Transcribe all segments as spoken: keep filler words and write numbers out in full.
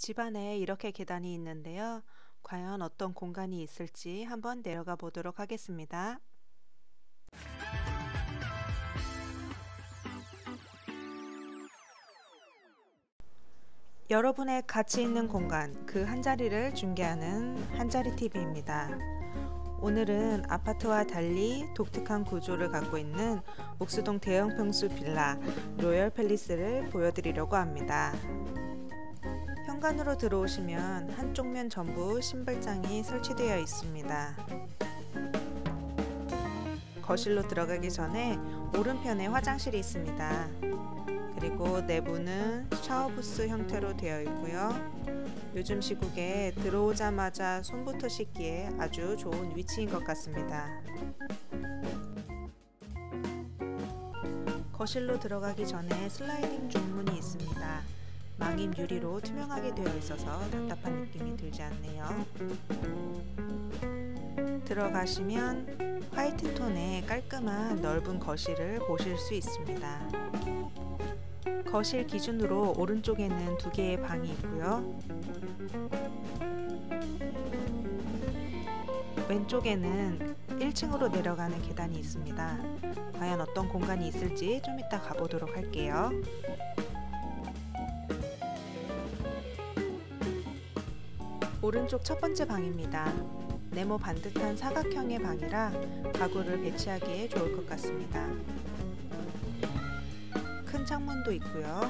집안에 이렇게 계단이 있는데요. 과연 어떤 공간이 있을지 한번 내려가 보도록 하겠습니다. 여러분의 가치 있는 공간, 그 한자리를 중개하는 한자리 티비입니다. 오늘은 아파트와 달리 독특한 구조를 갖고 있는 옥수동 대형 평수 빌라 로열 팰리스를 보여드리려고 합니다. 현관으로 들어오시면 한쪽 면 전부 신발장이 설치되어 있습니다. 거실로 들어가기 전에 오른편에 화장실이 있습니다. 그리고 내부는 샤워부스 형태로 되어 있고요. 요즘 시국에 들어오자마자 손부터 씻기에 아주 좋은 위치인 것 같습니다. 거실로 들어가기 전에 슬라이딩 중문이 있습니다. 망임 유리로 투명하게 되어 있어서 답답한 느낌이 들지 않네요. 들어가시면 화이트 톤의 깔끔한 넓은 거실을 보실 수 있습니다. 거실 기준으로 오른쪽에는 두 개의 방이 있고요. 왼쪽에는 일 층으로 내려가는 계단이 있습니다. 과연 어떤 공간이 있을지 좀 이따 가보도록 할게요. 오른쪽 첫 번째 방입니다. 네모 반듯한 사각형의 방이라 가구를 배치하기에 좋을 것 같습니다. 큰 창문도 있고요.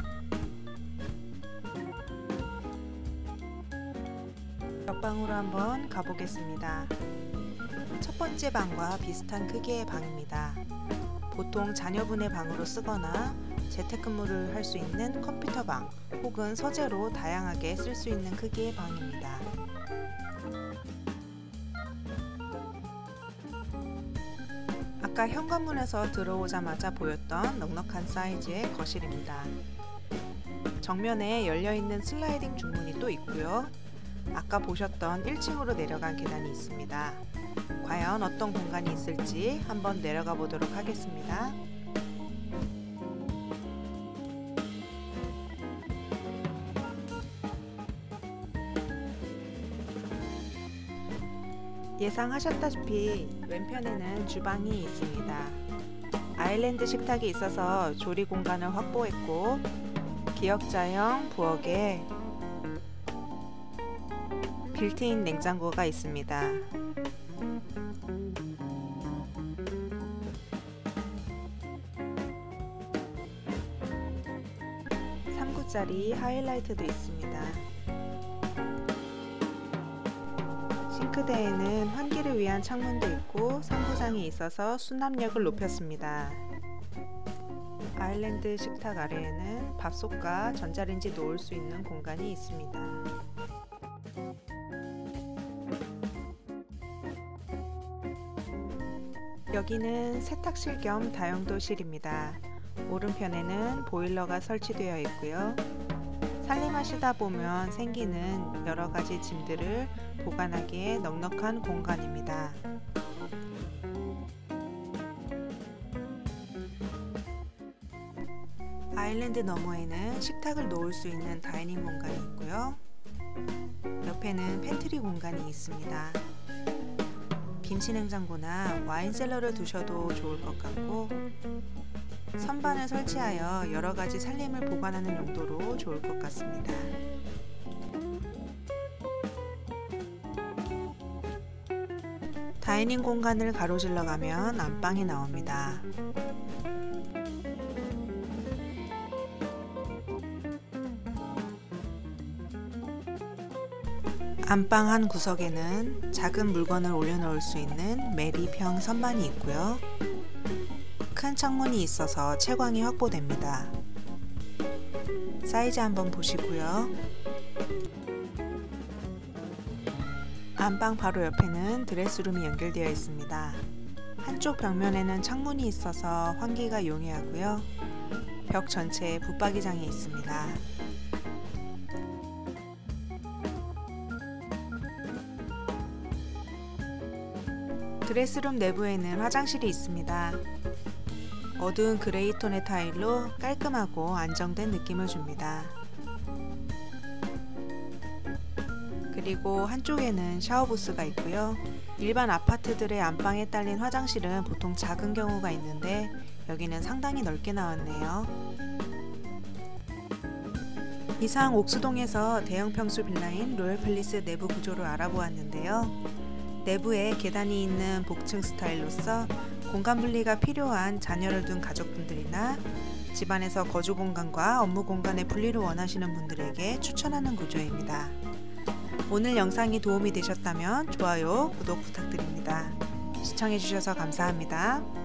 옆방으로 한번 가보겠습니다. 첫 번째 방과 비슷한 크기의 방입니다. 보통 자녀분의 방으로 쓰거나 재택근무를 할 수 있는 컴퓨터 방 혹은 서재로 다양하게 쓸 수 있는 크기의 방입니다. 아까 현관문에서 들어오자마자 보였던 넉넉한 사이즈의 거실입니다. 정면에 열려있는 슬라이딩 중문이 또 있고요. 아까 보셨던 일 층으로 내려간 계단이 있습니다. 과연 어떤 공간이 있을지 한번 내려가 보도록 하겠습니다. 예상하셨다시피 왼편에는 주방이 있습니다. 아일랜드 식탁이 있어서 조리 공간을 확보했고 기역자형 부엌에 빌트인 냉장고가 있습니다. 삼 구짜리 하이라이트도 있습니다. 싱크대에는 환기를 위한 창문도 있고 상부장이 있어서 수납력을 높였습니다. 아일랜드 식탁 아래에는 밥솥과 전자레인지 놓을 수 있는 공간이 있습니다. 여기는 세탁실 겸 다용도실입니다. 오른편에는 보일러가 설치되어 있고요. 살림하시다 보면 생기는 여러가지 짐들을 보관하기에 넉넉한 공간입니다. 아일랜드 너머에는 식탁을 놓을 수 있는 다이닝 공간이 있고요. 옆에는 팬트리 공간이 있습니다. 김치냉장고나 와인셀러를 두셔도 좋을 것 같고 선반을 설치하여 여러가지 살림을 보관하는 용도로 좋을 것 같습니다. 다이닝 공간을 가로질러 가면 안방이 나옵니다. 안방 한 구석에는 작은 물건을 올려놓을 수 있는 메리평 선반이 있고요. 큰 창문이 있어서 채광이 확보됩니다. 사이즈 한번 보시고요. 안방 바로 옆에는 드레스룸이 연결되어 있습니다. 한쪽 벽면에는 창문이 있어서 환기가 용이하고요. 벽 전체에 붙박이장이 있습니다. 드레스룸 내부에는 화장실이 있습니다. 어두운 그레이 톤의 타일로 깔끔하고 안정된 느낌을 줍니다. 그리고 한쪽에는 샤워 부스가 있고요. 일반 아파트들의 안방에 딸린 화장실은 보통 작은 경우가 있는데 여기는 상당히 넓게 나왔네요. 이상 옥수동에서 대형 평수 빌라인 로열팰리스 내부 구조를 알아보았는데요. 내부에 계단이 있는 복층 스타일로서 공간 분리가 필요한 자녀를 둔 가족분들이나 집안에서 거주 공간과 업무 공간의 분리를 원하시는 분들에게 추천하는 구조입니다. 오늘 영상이 도움이 되셨다면 좋아요, 구독 부탁드립니다. 시청해주셔서 감사합니다.